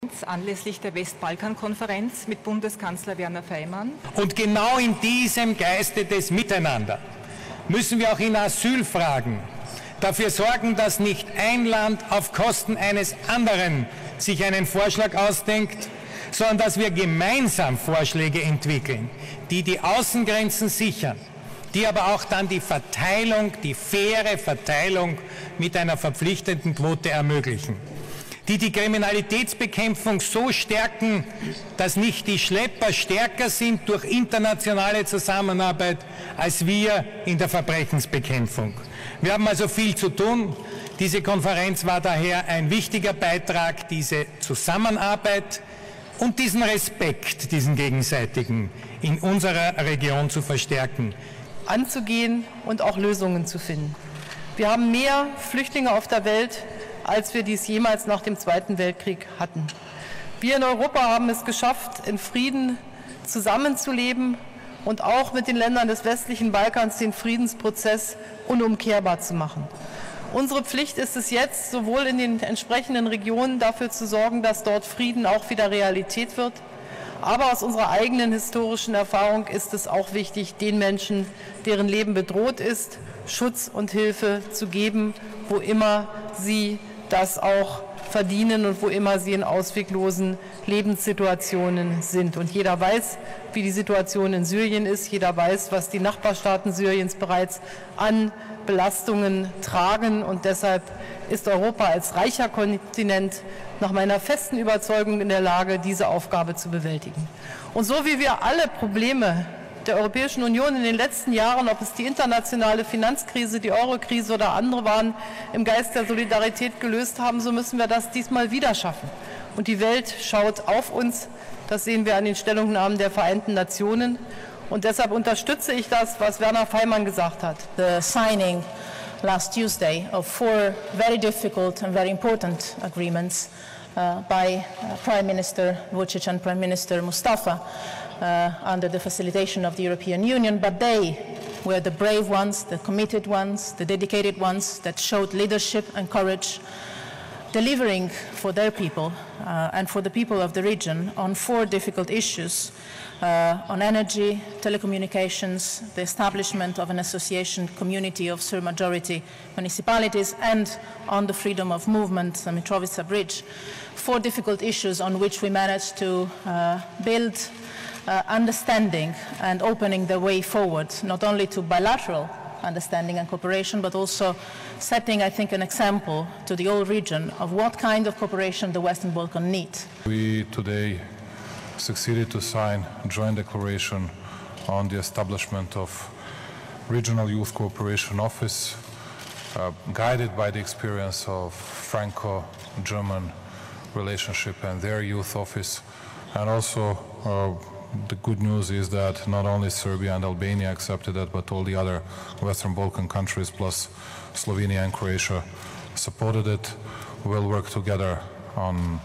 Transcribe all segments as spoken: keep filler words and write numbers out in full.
Anlässlich der Westbalkan-Konferenz mit Bundeskanzler Werner Faymann. Und genau in diesem Geiste des Miteinander müssen wir auch in Asylfragen dafür sorgen, dass nicht ein Land auf Kosten eines anderen sich einen Vorschlag ausdenkt, sondern dass wir gemeinsam Vorschläge entwickeln, die die Außengrenzen sichern, die aber auch dann die Verteilung, die faire Verteilung mit einer verpflichtenden Quote ermöglichen, die die Kriminalitätsbekämpfung so stärken, dass nicht die Schlepper stärker sind durch internationale Zusammenarbeit als wir in der Verbrechensbekämpfung. Wir haben also viel zu tun. Diese Konferenz war daher ein wichtiger Beitrag, diese Zusammenarbeit und diesen Respekt, diesen gegenseitigen, in unserer Region zu verstärken. Anzugehen und auch Lösungen zu finden. Wir haben mehr Flüchtlinge auf der Welt, als wir dies jemals nach dem Zweiten Weltkrieg hatten. Wir in Europa haben es geschafft, in Frieden zusammenzuleben und auch mit den Ländern des westlichen Balkans den Friedensprozess unumkehrbar zu machen. Unsere Pflicht ist es jetzt, sowohl in den entsprechenden Regionen dafür zu sorgen, dass dort Frieden auch wieder Realität wird, aber aus unserer eigenen historischen Erfahrung ist es auch wichtig, den Menschen, deren Leben bedroht ist, Schutz und Hilfe zu geben, wo immer sie das auch verdienen und wo immer sie in ausweglosen Lebenssituationen sind. Und jeder weiß, wie die Situation in Syrien ist. Jeder weiß, was die Nachbarstaaten Syriens bereits an Belastungen tragen. Und deshalb ist Europa als reicher Kontinent nach meiner festen Überzeugung in der Lage, diese Aufgabe zu bewältigen. Und so wie wir alle Probleme der Europäischen Union in den letzten Jahren, ob es die internationale Finanzkrise, die Eurokrise oder andere waren, im Geist der Solidarität gelöst haben, so müssen wir das diesmal wieder schaffen. Und die Welt schaut auf uns, das sehen wir an den Stellungnahmen der Vereinten Nationen. Und deshalb unterstütze ich das, was Werner Faymann gesagt hat. The signing last Tuesday of four very difficult and very important agreements uh, by uh, Prime Minister Vučić and Prime Minister Mustafa uh, under the facilitation of the European Union, but they were the brave ones, the committed ones, the dedicated ones that showed leadership and courage, delivering for their people uh, and for the people of the region on four difficult issues. Uh, on energy, telecommunications, the establishment of an association community of Serb-majority municipalities, and on the freedom of movement, the Mitrovica Bridge. Four difficult issues on which we managed to uh, build uh, understanding and opening the way forward, not only to bilateral understanding and cooperation, but also setting, I think, an example to the whole region of what kind of cooperation the Western Balkans needs. We today succeeded to sign a joint declaration on the establishment of Regional Youth Cooperation Office, uh, guided by the experience of Franco-German relationship and their youth office. And also uh, the good news is that not only Serbia and Albania accepted that, but all the other Western Balkan countries plus Slovenia and Croatia supported it. We'll work together on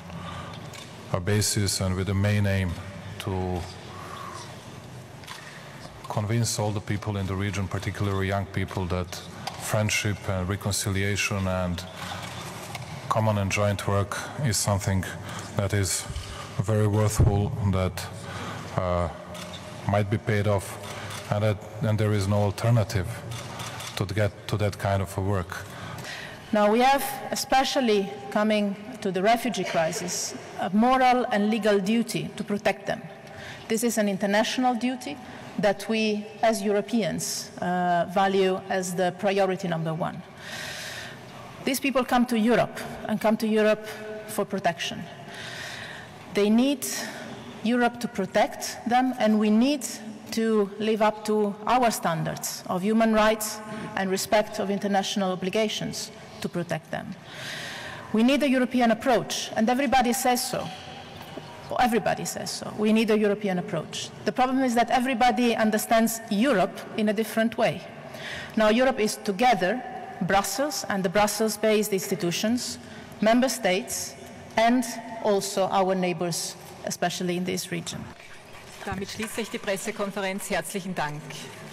a basis and with the main aim to convince all the people in the region, particularly young people, that friendship and reconciliation and common and joint work is something that is very worthwhile, that uh, might be paid off, and that and there is no alternative to get to that kind of a work. Now we have, especially coming to the refugee crisis, a moral and legal duty to protect them. This is an international duty that we, as Europeans, uh, value as the priority number one. These people come to Europe and come to Europe for protection. They need Europe to protect them, and we need to live up to our standards of human rights and respect of international obligations to protect them. We need a European approach, and everybody says so. Everybody says so. We need a European approach. The problem is that everybody understands Europe in a different way. Now, Europe is together, Brussels and the Brussels-based institutions, member states, and also our neighbors, especially in this region. Damit schließe ich die Pressekonferenz. Herzlichen Dank.